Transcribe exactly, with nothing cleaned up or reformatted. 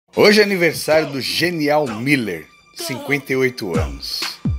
Hoje é aniversário do genial Muller, cinquenta e oito anos.